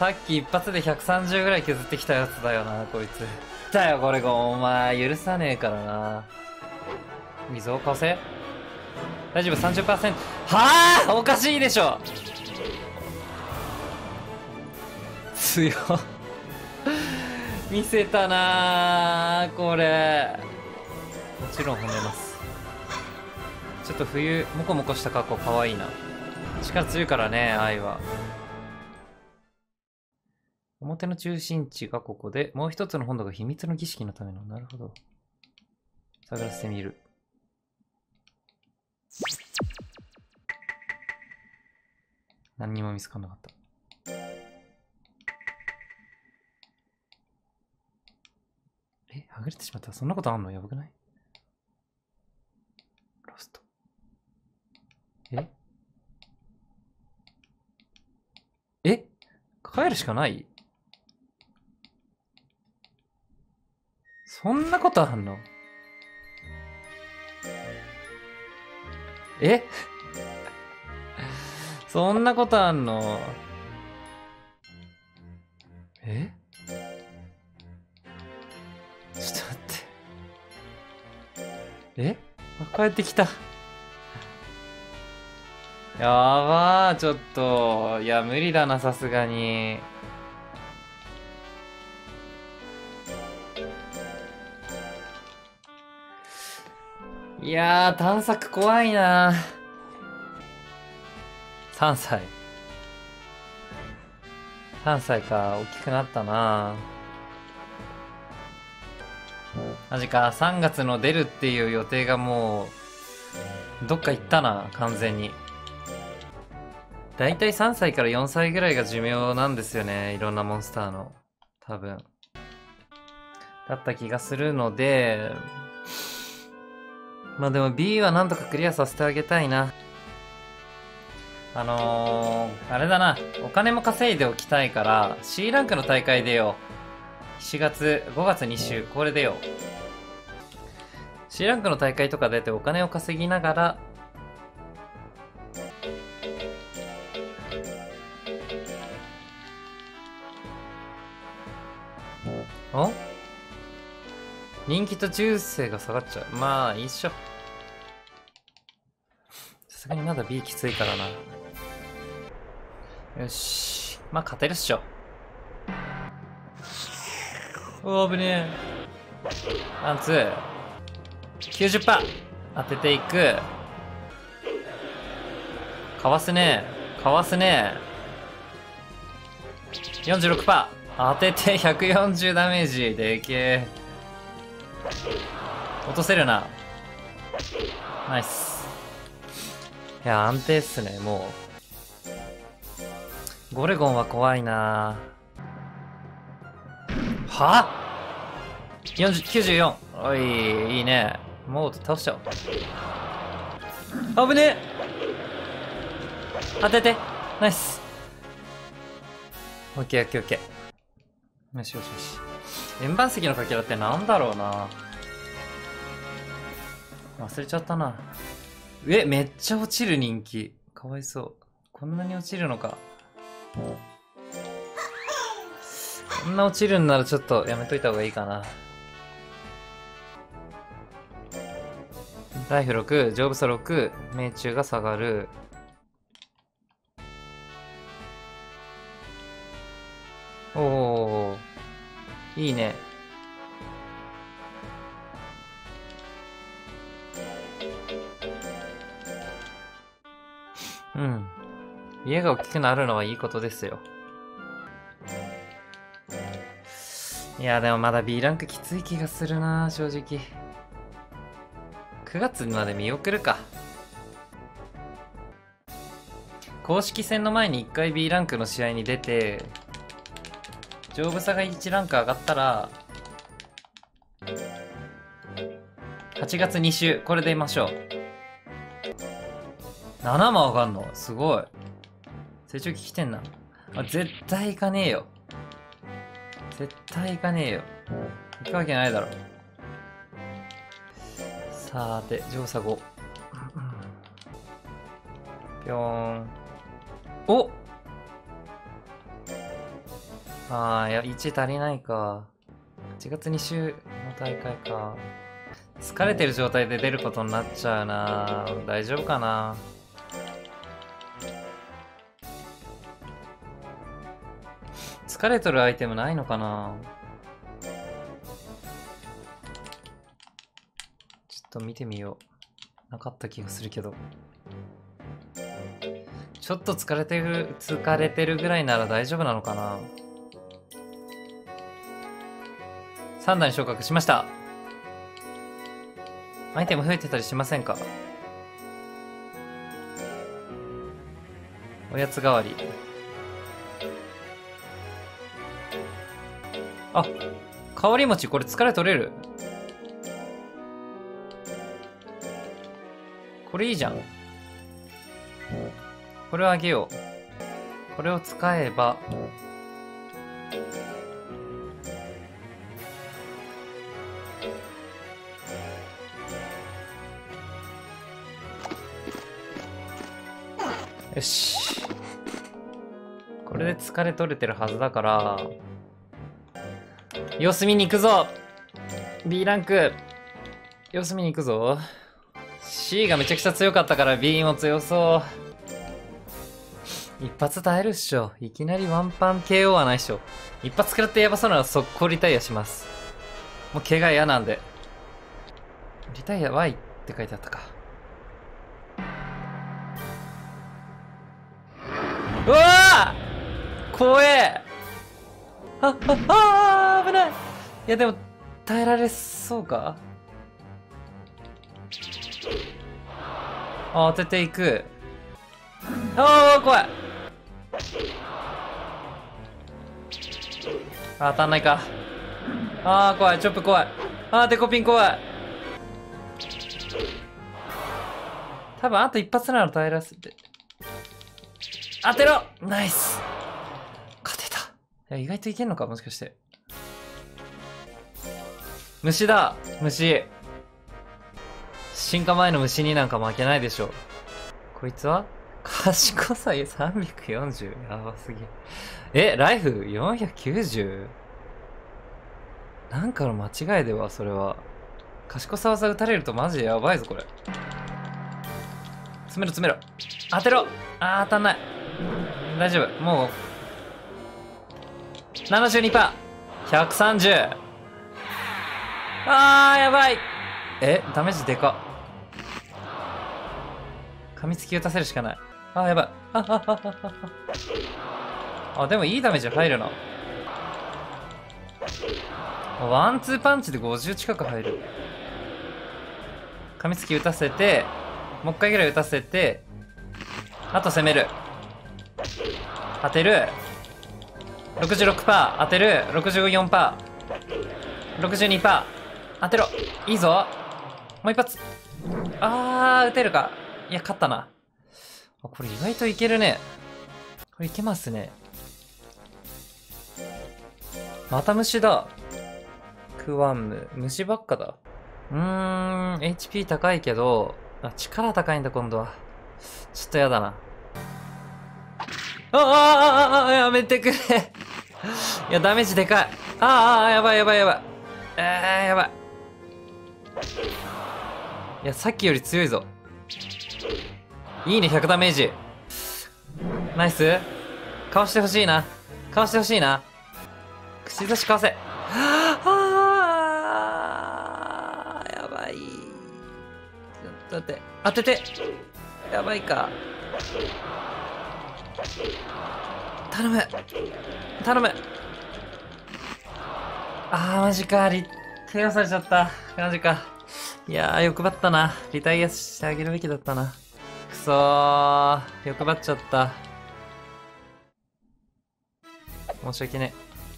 さっき一発で130ぐらい削ってきたやつだよな、こいつ。だよ、これお前、許さねえからな。水を貸せ。大丈夫、30%。はあ、おかしいでしょ。強っ。見せたなー、これ。もちろん褒めます。ちょっと冬、モコモコした格好かわいいな。力強いからね、愛は。表の中心地がここで、もう一つの本堂が秘密の儀式のための。なるほど。探らせてみる。何にも見つかんなかった。はぐれてしまった。そんなことあんの？やばくない？ロスト。帰るしかない？そんなことあんの？そんなことあんの？ちょっと待って。帰ってきた。やばー、ちょっと。いや、無理だな、さすがに。いやー、探索怖いな。3歳。3歳か、大きくなったな。マジか、3月の出るっていう予定がもう、どっか行ったな、完全に。だいたい3歳から4歳ぐらいが寿命なんですよね、いろんなモンスターの。多分。だった気がするので、まあでも B はなんとかクリアさせてあげたいな。あれだな。お金も稼いでおきたいから、C ランクの大会出よう。5月2週、これ出よう。C ランクの大会とか出てお金を稼ぎながら、人気と中世が下がっちゃう。まあ、いいっしょ。さすがにまだ B きついからな。よし。まあ、勝てるっしょ。危ねえ。ワン、ツー。90%! 当てていく。かわすね。かわすね。46%! 当てて140ダメージ。でけえ。落とせるな。ナイス。いや、安定っすね、もう。ゴレゴンは怖いな。は94。おい、いいね。もう倒しちゃおう。危ねえ。当てて。ナイス。オッケーオッケーオッケー。よしよしよし。円盤石のかけらってなんだろうな。忘れちゃったな。めっちゃ落ちる人気。かわいそう。こんなに落ちるのか。こんな落ちるんならちょっとやめといた方がいいかな。ライフ6、丈夫さ6、命中が下がる。おー、いいね。うん。家が大きくなるのはいいことですよ。いや、でもまだ B ランクきつい気がするな、正直。9月まで見送るか。公式戦の前に1回 B ランクの試合に出て、丈夫さが1ランク上がったら、8月2週、これでいましょう。7も上がんのすごい。成長期来てんな。絶対行かねえよ。絶対行かねえよ。行くわけないだろ。さーて、乗車5。ぴょーん。おああ、いや、1足りないか。8月2週の大会か。疲れてる状態で出ることになっちゃうな。大丈夫かな。疲れとるアイテムないのかな。ちょっと見てみよう。なかった気がするけど。ちょっと疲れてるぐらいなら大丈夫なのかな。3段に昇格しました。アイテム増えてたりしませんか。おやつ代わり。あ、香り餅、これ疲れ取れる。これいいじゃん。これをあげよう。これを使えばよし。これで疲れ取れてるはずだから様子見に行くぞ。 B ランク様子見に行くぞ。 C がめちゃくちゃ強かったから B も強そう。一発耐えるっしょ。いきなりワンパン KO はないっしょ。一発食らってやばそうなら速攻リタイアします。もう怪我嫌なんで。リタイア Y って書いてあったか。うわー怖え。危ない。いやでも耐えられそうか。当てていく。怖い。当たんないか。怖い。チョップ怖い。デコピン怖い。多分あと一発なら耐えらせて。当てろ。ナイス。勝てた。いや、意外といけんのかもしかして。虫だ。虫。進化前の虫になんか負けないでしょ。こいつは賢さ340。やばすぎ。ライフ 490？ なんかの間違いでは、それは。賢さ技打たれるとマジでやばいぞ、これ。詰めろ、詰めろ。当てろ。当たんない。大丈夫。もう。72%。130。やばい。ダメージでかっ。噛みつき打たせるしかない。やばい。でもいいダメージ入るな。ワンツーパンチで50近く入る。噛みつき打たせて、もう一回ぐらい打たせて、あと攻める。当てる。66%。当てる。64%。62%。当てろ。いいぞ。もう一発。打てるか。いや、勝ったな。これ意外といけるね。これいけますね。また虫だ。クワンム。虫ばっかだ。HP 高いけど、力高いんだ、今度は。ちょっとやだな。やめてくれ。いや、ダメージでかい。やばいやばいやばい。やばい。いや、さっきより強いぞ。いいね、100ダメージ。ナイス。かわしてほしいな。かわしてほしいな。口差しかわせ。やばい。ちょっと待って。当てて。やばいか。頼む。頼む。マジか。手をされちゃった。マジか。いやー、欲張ったな。リタイアしてあげるべきだったな。くそー。欲張っちゃった。申し訳ね。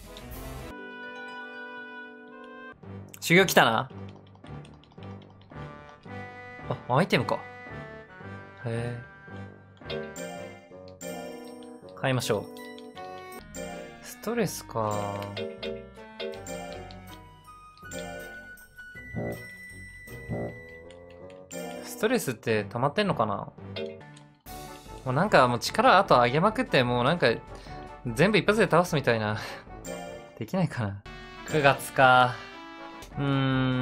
修行来たな。アイテムか。へえ。買いましょう。ストレスか。ストレスって溜まってんのかな。もうなんかもう力あと上げまくって、もうなんか全部一発で倒すみたいなできないかな。9月か。ちょ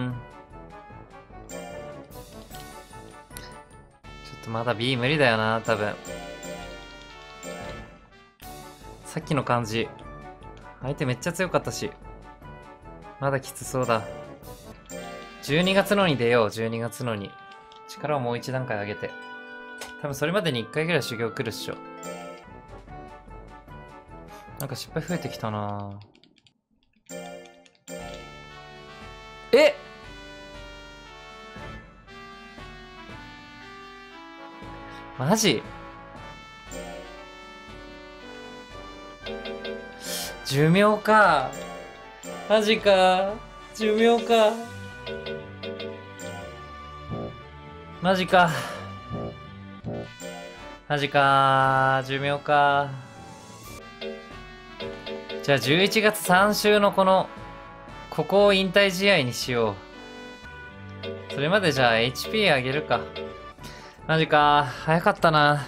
っとまだ B 無理だよな、多分。さっきの感じ。相手めっちゃ強かったし。まだきつそうだ。12月のに出よう、12月のに。力をもう一段階上げて。多分それまでに1回ぐらい修行来るっしょ。なんか失敗増えてきたな。えマジ寿命か。マジか。寿命か。マジか。マジか。寿命か。じゃあ11月3週のここを引退試合にしよう。それまでじゃあ HP 上げるか。マジか。早かったな。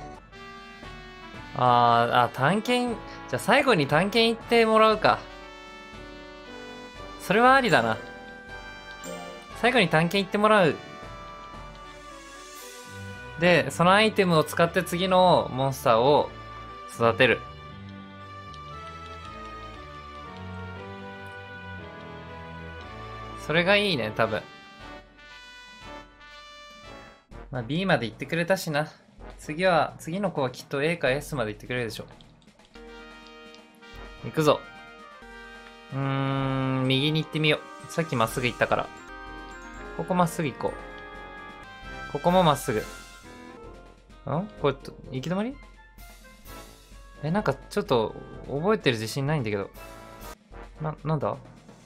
探検、じゃあ最後に探検行ってもらうか。それはありだな。最後に探検行ってもらう。で、そのアイテムを使って次のモンスターを育てる。それがいいね、多分。まあ B まで行ってくれたしな。次の子はきっと A か S まで行ってくれるでしょ。行くぞ。右に行ってみよう。さっきまっすぐ行ったから。ここまっすぐ行こう。ここもまっすぐ。これ、行き止まり？なんかちょっと覚えてる自信ないんだけど。なんだ？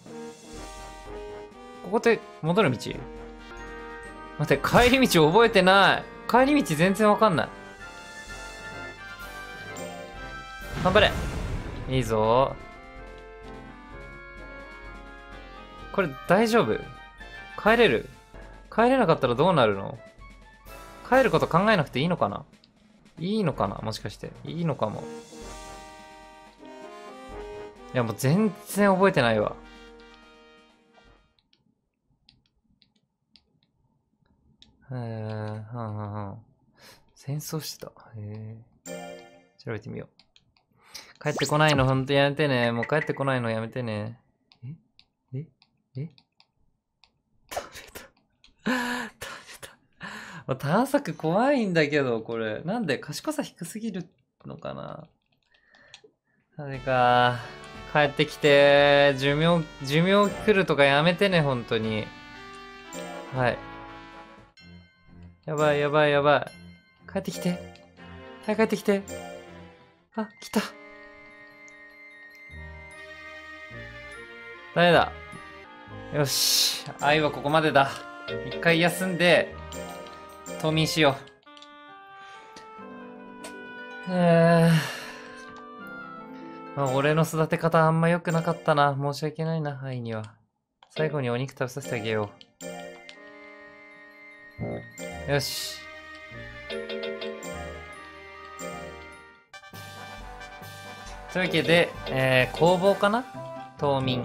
ここって戻る道？待って、帰り道覚えてない。帰り道全然わかんない。頑張れ。いいぞ。これ大丈夫？帰れる？帰れなかったらどうなるの？帰ること考えなくていいのかな？いいのかな？もしかして。いいのかも。いやもう全然覚えてないわ。戦争してた。調べてみよう。帰ってこないのほんとやめてね。もう帰ってこないのやめてね。食べた。探索怖いんだけど、これ。なんで賢さ低すぎるのかな。あれか。帰ってきて、寿命来るとかやめてね、本当に。はい。やばい。帰ってきて。はい、帰ってきて。あ、来た。ダメだ。よし。愛はここまでだ。一回休んで、冬眠しよう。俺の育て方あんま良くなかったな。申し訳ないな、愛には。最後にお肉食べさせてあげよう。よし。というわけで、工房かな？冬眠。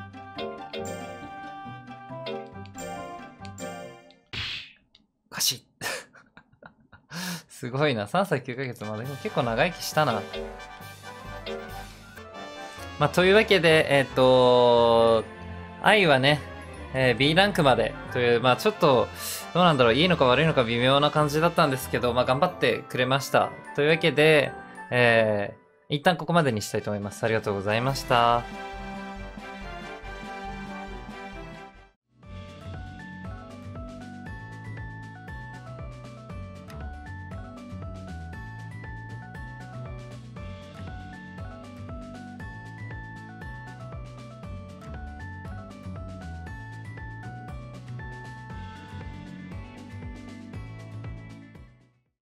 カシッ。すごいな。3歳9ヶ月まで結構長生きしたな。まあ、というわけで、愛はね、B ランクまでという、まあちょっと、どうなんだろう、いいのか悪いのか微妙な感じだったんですけど、まあ頑張ってくれました。というわけで、一旦ここまでにしたいと思います。ありがとうございました。